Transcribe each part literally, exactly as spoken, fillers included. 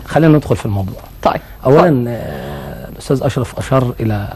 خلينا ندخل في الموضوع. طيب اولا آه، الاستاذ اشرف اشار الى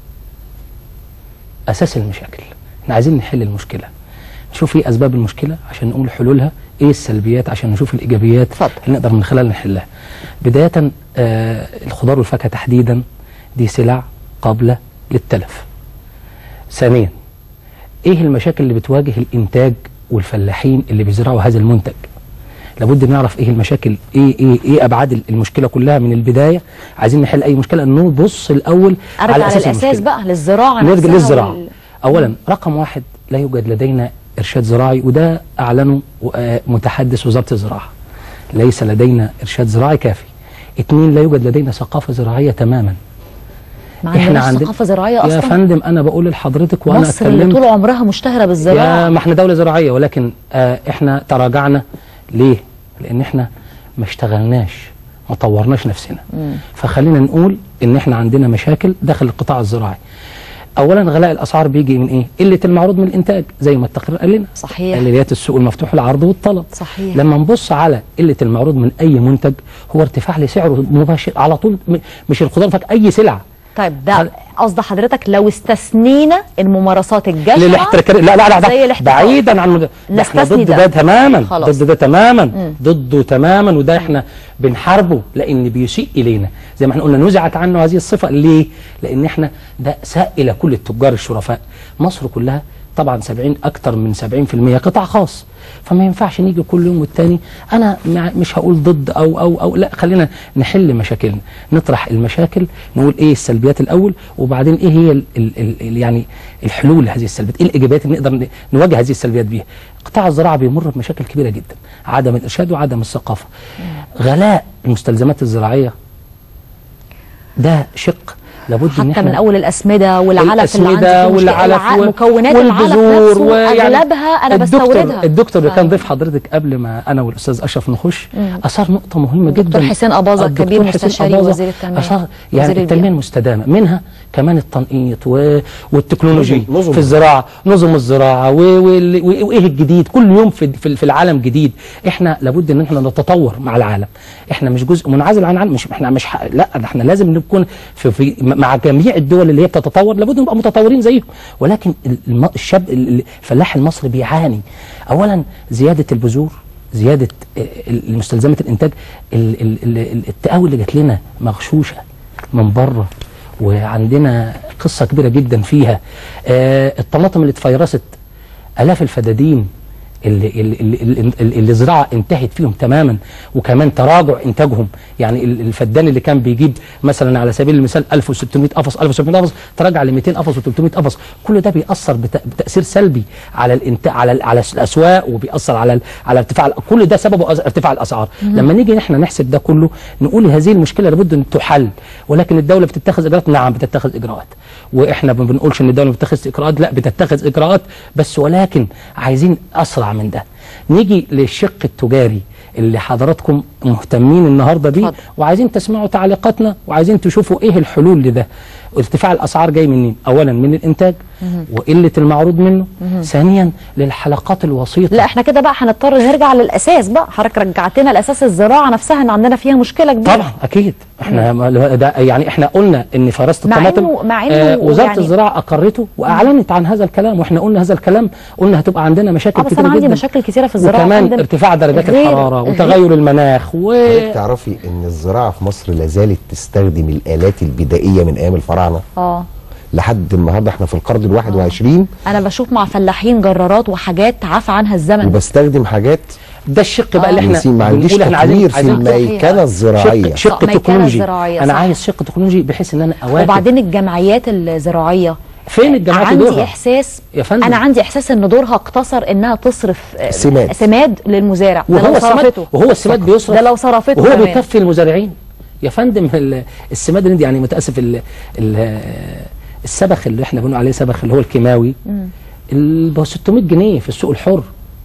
اساس المشاكل. احنا عايزين نحل المشكله، نشوف ايه اسباب المشكله عشان نقول حلولها، ايه السلبيات عشان نشوف الايجابيات اتفضل. اللي نقدر من خلالها نحلها. بدايه آه الخضار والفاكهه تحديدا دي سلع قابله للتلف. ثانيا ايه المشاكل اللي بتواجه الانتاج والفلاحين اللي بيزرعوا هذا المنتج؟ لابد نعرف ايه المشاكل، ايه ايه ايه ابعاد المشكله كلها من البدايه. عايزين نحل اي مشكله نبص الاول على على اساس الاساس بقى للزراعه نفسها. نرجع للزراعه. وال... اولا رقم واحد، لا يوجد لدينا ارشاد زراعي، وده اعلنه متحدث وزاره الزراعه. ليس لدينا ارشاد زراعي كافي. اثنين، لا يوجد لدينا ثقافه زراعيه تماما. ما عندناش ثقافه زراعيه اصلا يا فندم. انا بقول لحضرتك وانا مصر اتكلمت، اللي طول عمرها مشتهره بالزراعه. يا ما احنا دوله زراعيه، ولكن آه احنا تراجعنا. ليه؟ لان احنا ما اشتغلناش، ما طورناش نفسنا. مم. فخلينا نقول ان احنا عندنا مشاكل داخل القطاع الزراعي. اولا غلاء الاسعار بيجي من ايه؟ قله المعروض من الانتاج زي ما التقرير قال لنا. صحيح. اليات السوق المفتوح العرض والطلب. صحيح. لما نبص على قله المعروض من اي منتج، هو ارتفاع لسعره مباشر على طول، مش الخضار فقط، اي سلعه. طيب ده قصد حضرتك لو استثنينا الممارسات الجشعه للاحتكار؟ لا لا لا زي الاحتكار، بعيدا عن نستثني ضد ده, ده تماما، خلاص. ضد ده تماما، مم. ضده تماما، وده احنا بنحاربه لان بيسيء الينا. زي ما احنا قلنا نزعت عنه هذه الصفه. ليه؟ لان احنا ده ساء الى كل التجار الشرفاء. مصر كلها طبعا سبعين اكتر من سبعين في المية قطاع خاص، فما ينفعش نيجي كل يوم والتاني. انا مش هقول ضد او او او لا، خلينا نحل مشاكلنا، نطرح المشاكل، نقول ايه السلبيات الاول، وبعدين ايه هي ال ال ال يعني الحلول لهذه السلبيات، ايه الايجابيات اللي نقدر نواجه هذه السلبيات بيها. قطاع الزراعه بيمر بمشاكل كبيره جدا، عدم الارشاد وعدم الثقافه. غلاء المستلزمات الزراعيه ده شق لابد حتى ان احنا من اول الاسمده والعلف الاسمده والعلف مكونات العلف نفسه اغلبها انا بستوردها. الدكتور اللي كان ضيف حضرتك قبل ما انا والاستاذ اشرف نخش اثار نقطه مهمه جدا. الدكتور حسين اباظه كبير مستشاري وزير التنميه، اثار يعني التنميه المستدامه، منها كمان التنقيط والتكنولوجي في الزراعه، نظم الزراعه وايه الجديد كل يوم في في العالم جديد. احنا لابد ان احنا نتطور مع العالم، احنا مش جزء منعزل عن العالم، مش احنا مش لا احنا لازم نكون في, في مع جميع الدول اللي هي بتتطور، لابد نبقى متطورين زيهم. ولكن الشاب الفلاح المصري بيعاني. اولا زياده البذور، زياده المستلزمات الانتاج، التقاوي اللي جات لنا مغشوشه من بره، وعندنا قصه كبيره جدا فيها. الطماطم اللي اتفيرست، الاف الفدادين اللي اللي اللي الزراعه انتهت فيهم تماما، وكمان تراجع انتاجهم. يعني الفدان اللي كان بيجيب مثلا على سبيل المثال ألف وستمائة قفص ألف وسبعمائة قفص تراجع ل مئتين قفص وثلاثمائة قفص. كل ده بيأثر بتأثير سلبي على الانتاج، على على الاسواق، وبيأثر على على ارتفاع، كل ده سببه ارتفاع الاسعار. لما نيجي احنا نحسب ده كله نقول هذه المشكله لابد ان تحل. ولكن الدوله بتتخذ اجراءات، نعم بتتخذ اجراءات، واحنا ما بنقولش ان الدوله بتتخذ اجراءات، لا بتتخذ اجراءات بس، ولكن عايزين اسرع من ده. نيجي للشق التجاري اللي حضراتكم مهتمين النهارده بيه، وعايزين تسمعوا تعليقاتنا، وعايزين تشوفوا ايه الحلول لده. ارتفاع الاسعار جاي منين؟ اولا من الانتاج وقله المعروض منه. ثانيا للحلقات الوسيطه. لا احنا كده بقى هنضطر نرجع للاساس بقى. حضرتك رجعتنا لاساس الزراعه نفسها، ان عندنا فيها مشكله كبيره. طبعا اكيد احنا ده يعني احنا قلنا ان فراسه الطماطم مع انه مع انه آه وزاره يعني الزراعه اقرته واعلنت عن هذا الكلام، واحنا قلنا هذا الكلام، قلنا هتبقى عندنا مشاكل كتير جدا. بس انا عندي مشاكل كتيره في الزراعه، وكمان ارتفاع درجات الحراره وتغير المناخ. و تعرفي ان الزراعه في مصر لا زالت تستخدم الالات البدائيه من ايام الفراعنه. اه لحد النهارده احنا في القرن الواحد وعشرين. انا بشوف مع فلاحين جرارات وحاجات عفى عنها الزمن، وبستخدم حاجات. ده الشق بقى اللي احنا ما عنديش تطوير في الميكنه الزراعيه، شق, شق تكنولوجي. انا عايز شق تكنولوجي بحيث ان انا اواكب. وبعدين الجمعيات الزراعيه فين الجمعيات عندي دورها؟ احساس يا فندم، انا عندي احساس ان دورها اقتصر انها تصرف سماد, سماد للمزارع. وهو السماد وهو السماد بيصرف، ده لو صرفته وهو بيكفي المزارعين يا فندم. السماد اللي يعني متاسف ال ال السبخ اللي احنا بنقول عليه سبخ اللي هو الكيماوي ب ستمائة جنيه في السوق الحر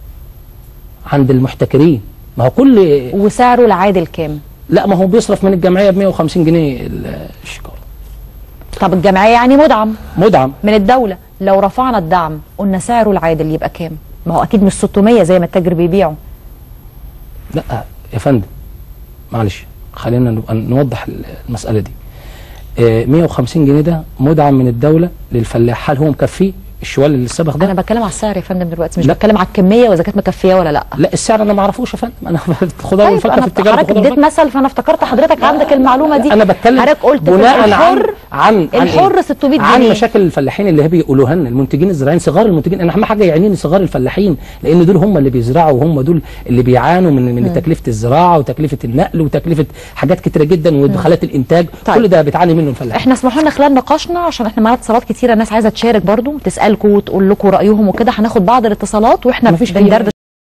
عند المحتكرين. ما هو كل وسعره العادل كام؟ لا ما هو بيصرف من الجمعيه ب مئة وخمسين جنيه الشكاره. طب الجمعيه يعني مدعم مدعم من الدوله. لو رفعنا الدعم قلنا سعره العادل يبقى كام؟ ما هو اكيد مش ستمائة زي ما التاجر بيبيعه. لا يا فندم معلش، خلينا نبقى نوضح المساله دي. آه مية وخمسين جنيه ده مدعم من الدوله للفلاح، هل هو مكفيه الشوال اللي السبخ ده؟ انا بتكلم على السعر يا فندم دلوقتي، مش بتكلم على الكميه واذا كانت مكفيه ولا لا. لا السعر انا ما اعرفوش يا فندم، انا خضار طيب وفاكهه في التجاره. حضرتك اديت مثل فانا افتكرت حضرتك عندك المعلومه دي. انا بتكلم حضرتك قلت بناء عن الحر عن الحر ستمية جنيه عن مشاكل الفلاحين اللي هي بيقولوها لنا المنتجين الزراعيين، صغار المنتجين. انا اهم حاجه يعنيني صغار الفلاحين، لان دول هم اللي بيزرعوا وهم دول اللي بيعانوا من من تكلفه الزراعه وتكلفه النقل وتكلفه حاجات كتيره جدا ودخلات الانتاج. طيب. كل ده بيتعاني منه الفلاحين. احنا اسمحوا لنا خلال نقاشنا عشان احنا معانا اتصالات كتيره، ناس عايزه تشارك برضو تسالكم وتقول لكم رايهم وكده، هناخد بعض الاتصالات واحنا بندردش